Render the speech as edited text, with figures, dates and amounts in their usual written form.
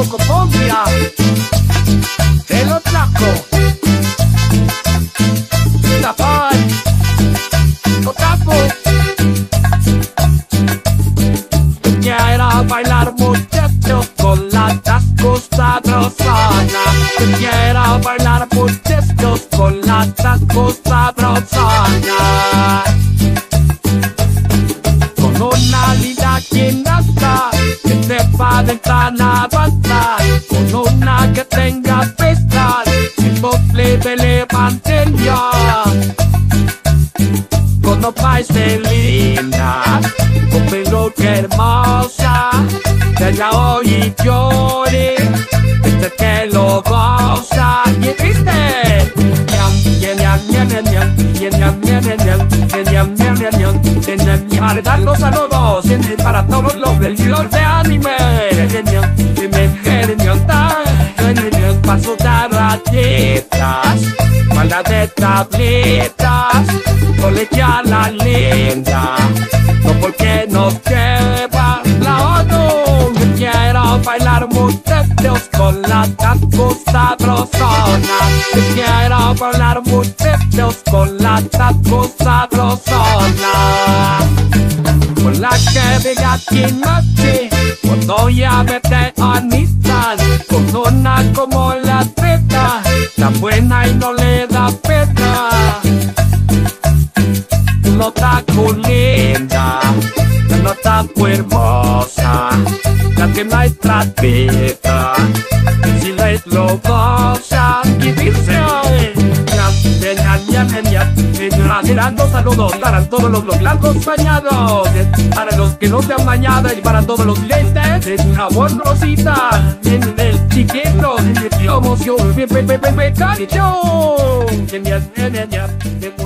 Chocopobia de los flacos. Tapar, Otaku. Quiero bailar muchachos con la tasco sabrosona. Quiero bailar muchachos con la tasco sabrosona. Con una linda gimnasta que sepa de sana avanzar, con una que tenga pesas, el mofle de levanten ya. Con dos países lindas, con pelo que hermosa, que ella hoy llore, este que lo goza. Y viste, para dar los saludos para todos los del de anime. Paso de rayitas, mala de tabletas, colegial la linda, no porque nos lleva la ONU. Yo quiero bailar muchachos con la tasco sabrosona. Yo quiero bailar muchachos con la tasco sabrosona. Con la que venga aquí noche, cuando ya vete a Nissan, con una como la treta, tan buena y no le da pena. No está linda, no está hermosa, la que maestra pita, si les lo goza. Y dice, tirando saludos para todos los blancos bañados, para los que no se han bañado y para todos los lentes de jabón rosita, el chiquito, el emoción, cariño.